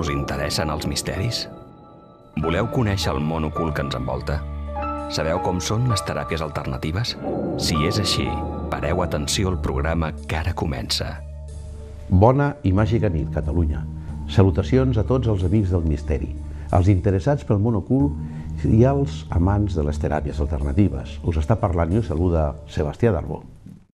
Us interessen els misteris? Voleu conèixer el món ocult que ens envolta? Sabeu com són les teràpies alternatives? Si és així, pareu atenció al programa que ara comença. Bona i màgica nit, Catalunya. Salutacions a tots els amics del misteri, als interessats pel món ocult i als amants de les teràpies alternatives. Us està parlant i us saluda Sebastià Darbó.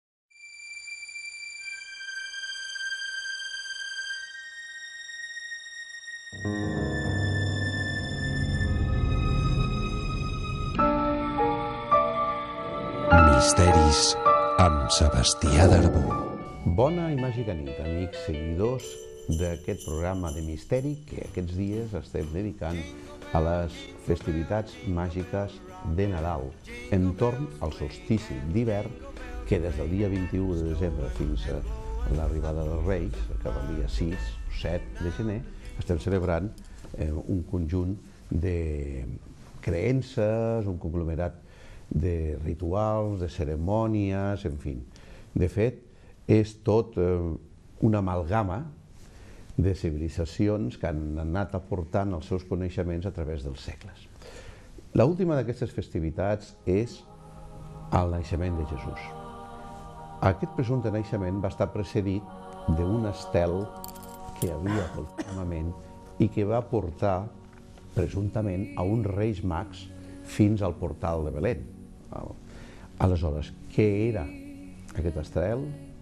Misteris amb Sebastià Darbó. Bona i màgica nit, amics seguidors d'aquest programa de misteri que aquests dies estem dedicant a les festivitats màgiques de Nadal, entorn al solstici d'hivern, que des del dia 21 de desembre fins a l'arribada dels Reis, que el dia 6 o 7 de gener, estem celebrant un conjunt de creences, un conglomerat de rituals, de cerimònies, en fi. De fet, és tot una amalgama de civilitzacions que han anat aportant els seus coneixements a través dels segles. L'última d'aquestes festivitats és el naixement de Jesús. Aquest presumpte naixement va estar precedit d'un estel que hi havia pel firmament i que va portar, presumptament, a uns reis mags fins al portal de Belén. Aleshores, què era aquest estel?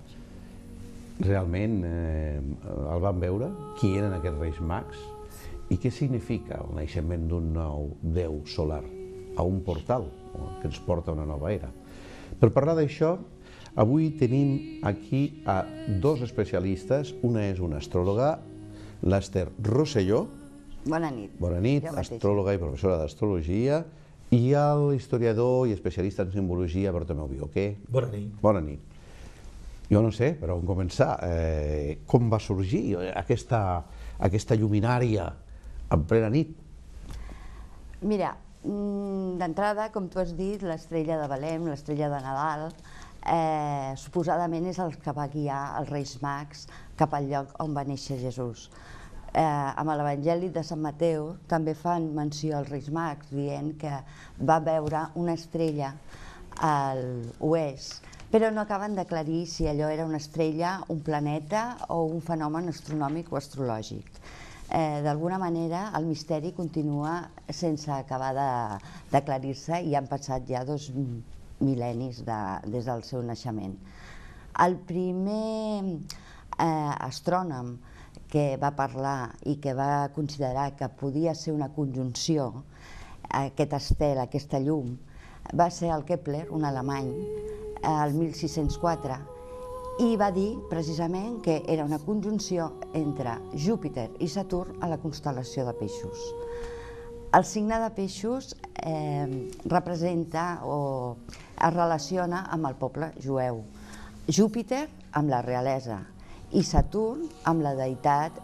Realment el van veure? Qui eren aquests reis mags? I què significa el naixement d'un nou déu solar a un portal que ens porta a una nova era? Per parlar d'això, avui tenim aquí a dos especialistes. Una és una astròloga, l'Ester Rosselló. Bona nit. Bona nit, astròloga i professora d'astrologia. I l'historiador i especialista en simbologia, Bartomeu Bigoquer. Bona nit. Bona nit. Jo no sé, per on començar, com va sorgir aquesta lluminària en plena nit? Mira, d'entrada, com tu has dit, l'estrella de Belém, l'estrella de Nadal, suposadament és el que va guiar els Reis Mags cap al lloc on va néixer Jesús. Amb l'Evangeli de Sant Mateu també fan menció als Reis Mags dient que va veure una estrella a l'oest, però no acaben d'aclarir si allò era una estrella, un planeta o un fenomen astronòmic o astrològic. D'alguna manera el misteri continua sense acabar d'aclarir-se i han passat ja 2 mil·lennis des del seu naixement. El primer astrònom que va parlar i que va considerar que podia ser una conjunció, aquest estel, aquesta llum, va ser el Kepler, un alemany, el 1604, i va dir precisament que era una conjunció entre Júpiter i Saturn a la constel·lació de Peixos. El signe de Peixos representa o es relaciona amb el poble jueu, Júpiter amb la realesa, i Saturn amb la deïtat,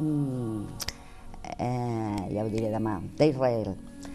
ja ho diré demà, d'Israel.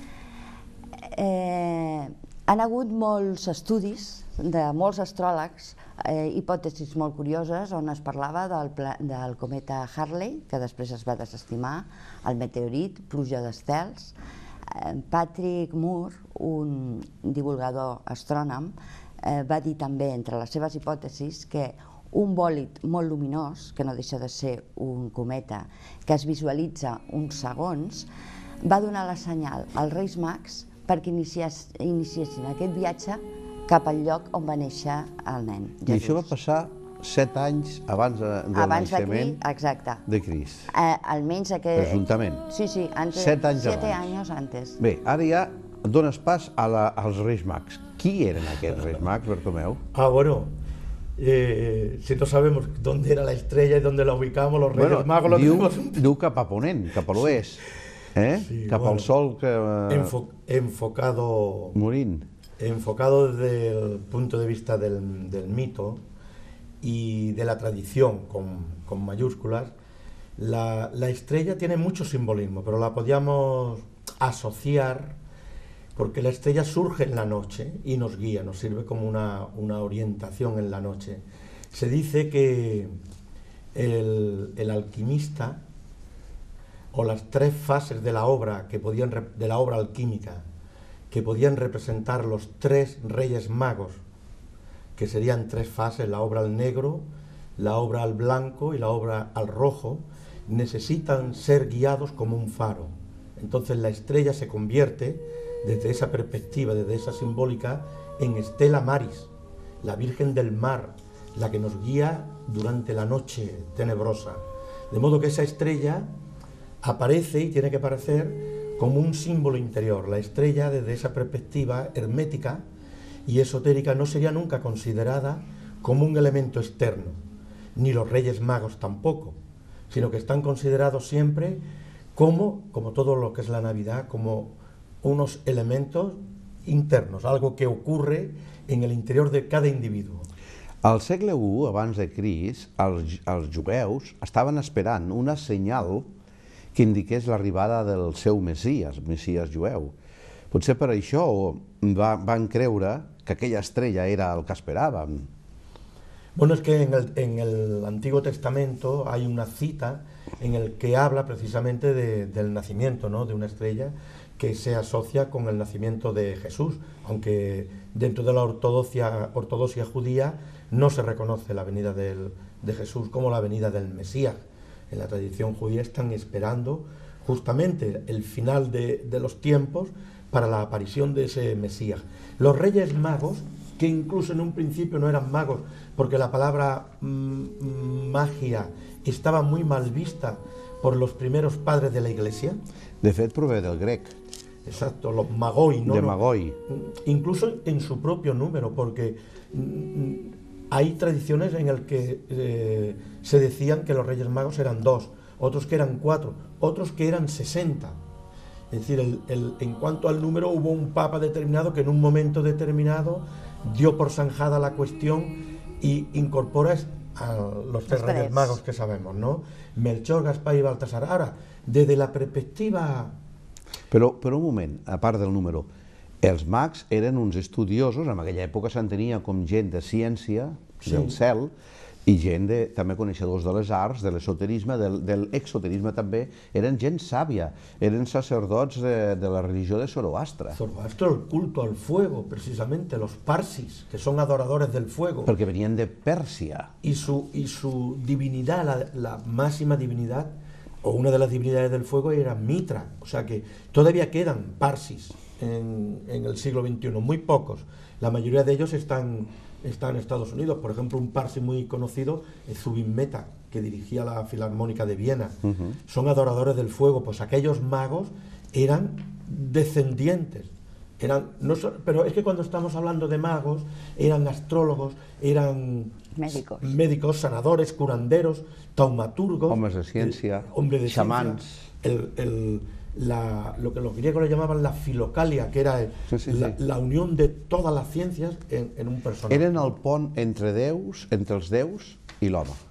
Han hagut molts estudis de molts astròlegs, hipòtesis molt curioses, on es parlava del cometa Halley, que després es va desestimar, el meteorit, pluja d'estels. Patrick Moore, un divulgador astrònom, va dir també, entre les seves hipòtesis, que un bòlid molt luminós, que no deixa de ser un cometa, que es visualitza uns segons, va donar la senyal als Reis Mags perquè iniciessin aquest viatge cap al lloc on va néixer el nen, Jesús. I això va passar 7 anys abans del naixement de Crist. Almenys aquest... Presumptament. Sí, 7 anys antes. Bé, ara ja dones pas als Reis Mags. Qui eren aquests Reis Mags, Bartomeu? Bueno, si todos sabemos dónde era la estrella y dónde la ubicamos, los Reyes Magos lo tenemos... Diu cap a ponent, cap a l'oest, cap al sol que... Enfocado... Morint. Enfocado desde el punto de vista del mito y de la tradición con mayúsculas, la estrella tiene mucho simbolismo, pero la podíamos asociar porque la estrella surge en la noche y nos guía, nos sirve como una orientación en la noche. Se dice que el alquimista o las tres fases de la obra de la obra alquímica que podían representar los tres reyes magos, que serían tres fases, la obra al negro, la obra al blanco y la obra al rojo, necesitan ser guiados como un faro. Entonces la estrella se convierte, desde esa perspectiva, desde esa simbólica, en Stella Maris, la Virgen del Mar, la que nos guía durante la noche tenebrosa. De modo que esa estrella aparece y tiene que aparecer como un símbolo interior. La estrella, desde esa perspectiva hermética y esotérica, no sería nunca considerada como un elemento externo, ni los Reyes Magos tampoco, sino que están considerados siempre como todo lo que es la Navidad, como unos elementos internos, algo que ocurre en el interior de cada individuo. Al segle I abans de Crist, els jueus estaven esperant una senyal que indiqués l'arribada del seu Messies jueu. Potser per això van creure que aquella estrella era el que esperaven. Bueno, es que en el Antiguo Testamento hay una cita en el que habla precisamente del nacimiento, ¿no?, de una estrella que se asocia con el nacimiento de Jesús, aunque dentro de la ortodoxia judía no se reconoce la venida de Jesús como la venida del Mesías. En la tradición judía están esperando justamente el final de los tiempos para la aparición de ese Mesías. Los Reyes Magos, que incluso en un principio no eran magos, porque la palabra magia estaba muy mal vista por los primeros padres de la Iglesia. De fet, prové del grec. Exacto, los magoi, ¿no? De magoi. Incluso en su propio número, porque hay tradiciones en las que se decían que los Reyes Magos eran 2, otros que eran 4, otros que eran 60. Es decir, en cuanto al número, hubo un papa determinado que en un momento determinado dio por zanjada la cuestión y incorpora a los tres Reyes Magos que sabemos, ¿no? Melchor, Gaspar y Baltasar. Ahora, desde la perspectiva... Però un moment, a part del número, els mags eren uns estudiosos, en aquella època s'entenia com gent de ciència, del cel, i gent també coneixedors de les arts, de l'esoterisme, del exoterisme també, eren gent sàvia, eren sacerdots de la religió de Zoroastre. Zoroastre, el culto al fuego, precisamente, los parsis, que son adoradores del fuego. Perquè venien de Pèrsia. Y su divinidad, la máxima divinidad, o una de las divinidades del fuego era Mitra, o sea que todavía quedan parsis en el siglo XXI, muy pocos, la mayoría de ellos están en Estados Unidos. Por ejemplo, un parsi muy conocido es Zubin Mehta, que dirigía la Filarmónica de Viena. Son adoradores del fuego. Pues aquellos magos eran descendientes, pero es que cuando estamos hablando de magos, eran astrólogos, eran médicos, sanadores, curanderos, taumaturgos, hombres de ciencia, xamans, lo que los griegos le llamaban la filocalia, que era la unión de todas las ciencias en un personaje. Eren el pont entre els déus i l'home.